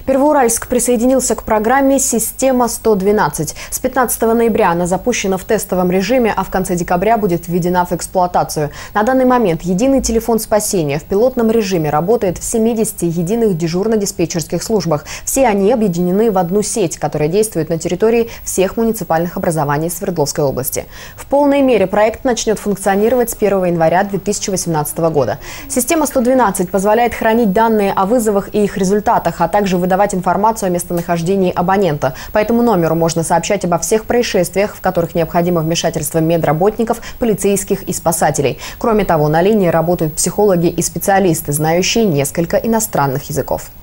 Первоуральск присоединился к программе «Система 112». С 15 ноября она запущена в тестовом режиме, а в конце декабря будет введена в эксплуатацию. На данный момент единый телефон спасения в пилотном режиме работает в 70 единых дежурно-диспетчерских службах. Все они объединены в одну сеть, которая действует на территории всех муниципальных образований Свердловской области. В полной мере проект начнет функционировать с 1 января 2018 года. Система 112 позволяет хранить данные о вызовах и их результатах, а также выдавать информацию о местонахождении абонента. По этому номеру можно сообщать обо всех происшествиях, в которых необходимо вмешательство медработников, полицейских и спасателей. Кроме того, на линии работают психологи и специалисты, знающие несколько иностранных языков.